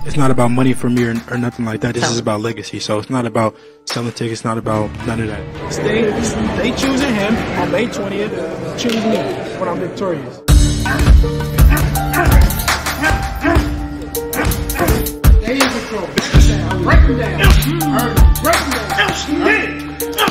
It's not about money for me or nothing like that. This is about legacy. So it's not about selling tickets, not about none of that. They choosing him on May 20th. Choose me when I'm victorious. Stay in control. Break him down. Break him down.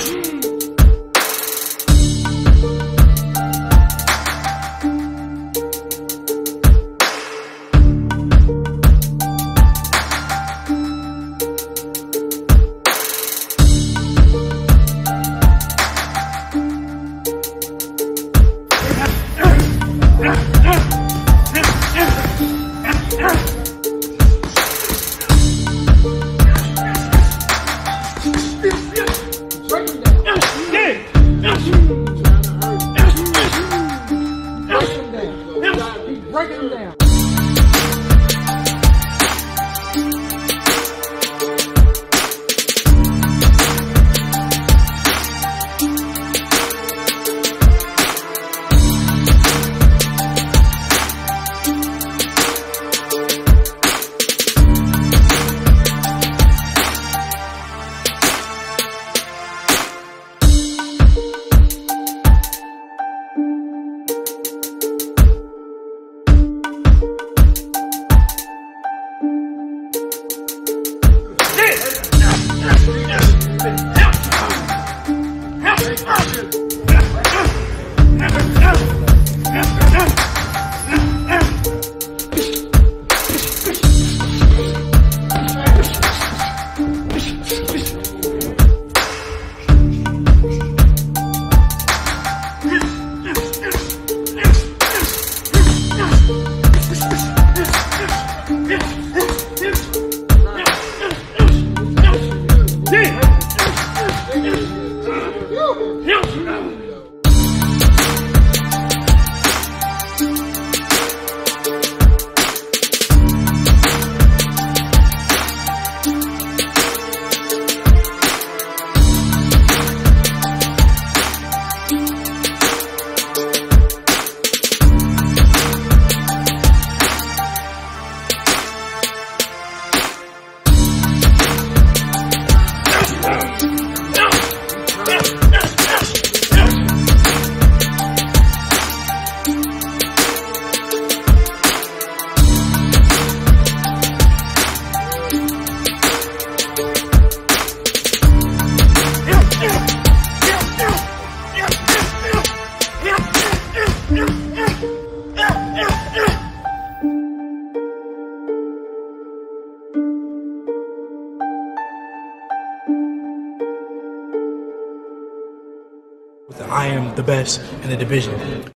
Break him down. I am the best in the division.